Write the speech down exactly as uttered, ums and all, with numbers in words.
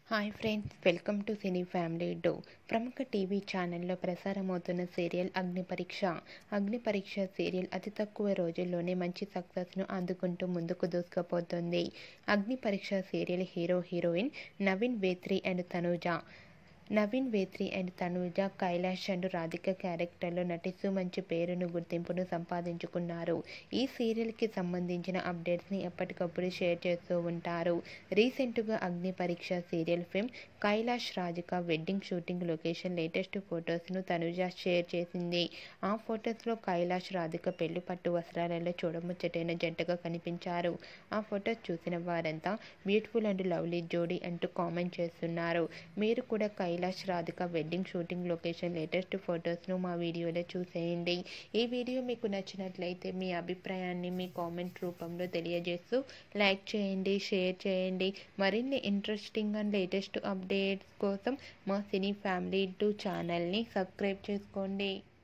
Hi friends, welcome to cine family డో. ప్రముఖ TV ఛానల్లో ప్రసారమవుతున్న సీరియల్ అగ్నిపరీక్ష. అగ్నిపరీక్ష సీరియల్ అతి తక్కువ రోజుల్లోనే మంచి సక్సెస్ను అందుకుంటూ ముందుకు దూసుకుపోతుంది. Agnipariksha serial hero heroine Naveen Vetri and Tanuja. Naveen Vetri and Tanuja Kailash and Radhika క్యారెక్టర్లో నటిస్తూ మంచి పేరును గుర్తింపును సంపాదించుకున్నారు. ఈ సీరియల్కి సంబంధించిన అప్డేట్స్ని ఎప్పటికప్పుడు షేర్ చేస్తూ ఉంటారు. రీసెంట్గా Agni Pariksha serial film Kailash Radhika wedding shooting location latest ఫొటోస్ను తనూజ షేర్ చేసింది. ఆ ఫొటోస్లో కైలాష్ రాధిక పెళ్లి పట్టు వస్త్రాలలో చూడముచ్చటైన జంటగా కనిపించారు. ఆ ఫొటోస్ చూసిన వారంతా బ్యూటిఫుల్ అండ్ లవ్లీ జోడీ అంటూ కామెంట్ చేస్తున్నారు. మీరు కూడా Kailash Radhika wedding shooting location latest ఫొటోస్ను మా వీడియోలో చూసేయండి. ఈ వీడియో మీకు నచ్చినట్లయితే మీ అభిప్రాయాన్ని మీ కామెంట్ రూపంలో తెలియజేస్తూ లైక్ చేయండి, షేర్ చేయండి. మరిన్ని ఇంట్రెస్టింగ్ అండ్ లేటెస్ట్ అప్డేట్స్ కోసం మా సినీ ఫ్యామిలీ టూ ఛానల్ని సబ్స్క్రైబ్ చేసుకోండి.